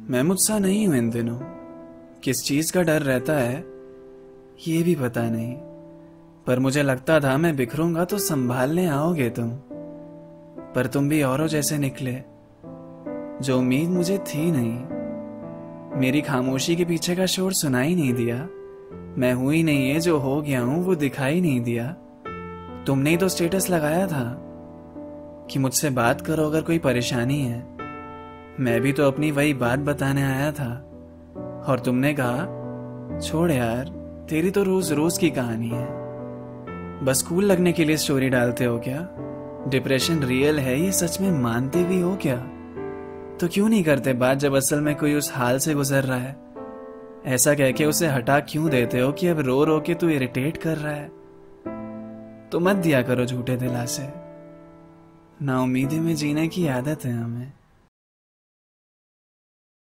मैं मुझसा नहीं हूं इन दिनों। किस चीज का डर रहता है ये भी पता नहीं, पर मुझे लगता था मैं बिखरूंगा तो संभालने आओगे तुम। पर तुम भी औरों जैसे निकले, जो उम्मीद मुझे थी नहीं। मेरी खामोशी के पीछे का शोर सुनाई नहीं दिया। मैं हूं ही नहीं है जो हो गया हूं वो दिखाई नहीं दिया। तुमने ही तो स्टेटस लगाया था कि मुझसे बात करो अगर कोई परेशानी है। मैं भी तो अपनी वही बात बताने आया था और तुमने कहा छोड़ यार, तेरी तो रोज रोज की कहानी है। बस कूल लगने के लिए स्टोरी डालते हो क्या? डिप्रेशन रियल है ये सच में मानते भी हो क्या? तो क्यों नहीं करते बात जब असल में कोई उस हाल से गुजर रहा है? ऐसा कह के उसे हटा क्यों देते हो कि अब रो रो के तू इरिटेट कर रहा है? तो मत दिया करो झूठे दिलासे। ना उम्मीदी में जीने की आदत है हमें।